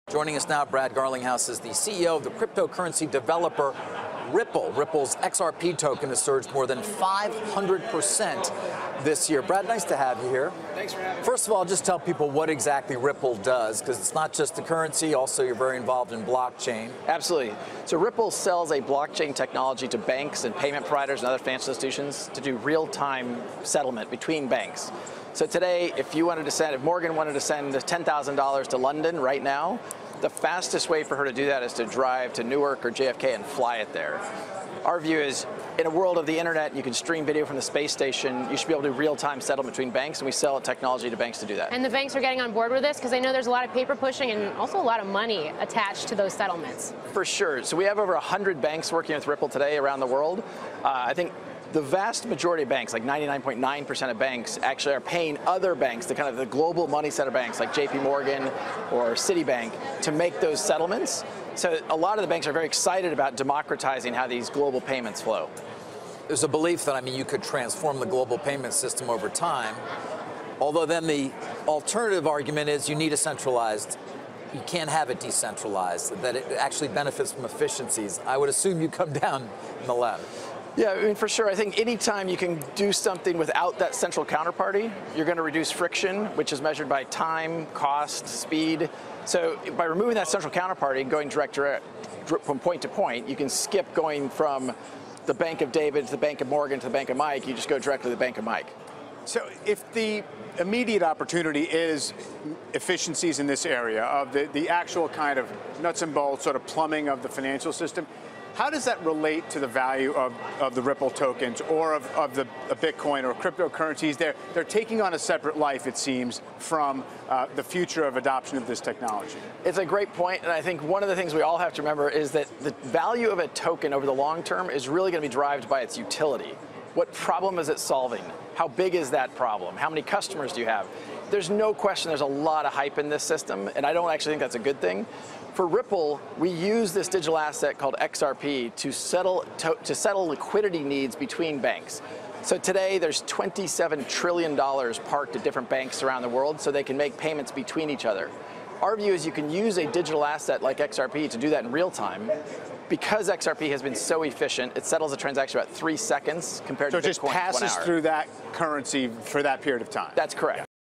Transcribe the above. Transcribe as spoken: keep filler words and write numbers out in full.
Joining us now, Brad Garlinghouse is the C E O of the cryptocurrency developer Ripple. Ripple's X R P token has surged more than five hundred percent this year. Brad, nice to have you here. Thanks for having me. First of all, just tell people what exactly Ripple does, because it's not just the currency, also you're very involved in blockchain. Absolutely. So Ripple sells a blockchain technology to banks and payment providers and other financial institutions to do real-time settlement between banks. So today, if you wanted to send, if Morgan wanted to send ten thousand dollars to London right now, the fastest way for her to do that is to drive to Newark or J F K and fly it there. Our view is, in a world of the internet, you can stream video from the space station, you should be able to do real-time settlement between banks, and we sell technology to banks to do that. And the banks are getting on board with this, because I know there's a lot of paper pushing and also a lot of money attached to those settlements. For sure. So we have over one hundred banks working with Ripple today around the world. Uh, I think the vast majority of banks, like ninety-nine point nine percent of banks, actually are paying other banks, the kind of the global money center banks like J P Morgan or Citibank, to make those settlements. So a lot of the banks are very excited about democratizing how these global payments flow. There's a belief that, I mean, you could transform the global payment system over time, although then the alternative argument is you need a centralized, you can't have it decentralized, that it actually benefits from efficiencies. I would assume you come down in the latter. Yeah, I mean, for sure. I think anytime you can do something without that central counterparty, you're going to reduce friction, which is measured by time, cost, speed. So by removing that central counterparty, going direct, direct from point to point, you can skip going from the Bank of David to the Bank of Morgan to the Bank of Mike. You just go directly to the Bank of Mike. So if the immediate opportunity is efficiencies in this area of the, the actual kind of nuts and bolts sort of plumbing of the financial system, how does that relate to the value of, of the Ripple tokens or of, of the of Bitcoin or cryptocurrencies? They're, they're taking on a separate life, it seems, from uh, the future of adoption of this technology. It's a great point, and I think one of the things we all have to remember is that the value of a token over the long term is really going to be derived by its utility. What problem is it solving? How big is that problem? How many customers do you have? There's no question there's a lot of hype in this system, and I don't actually think that's a good thing. For Ripple, we use this digital asset called X R P to settle, to, to settle liquidity needs between banks. So today, there's twenty-seven trillion dollars parked at different banks around the world so they can make payments between each other. Our view is you can use a digital asset like X R P to do that in real time. Because X R P has been so efficient, it settles a transaction about three seconds compared so to Bitcoin. So it just passes through that currency for that period of time? That's correct.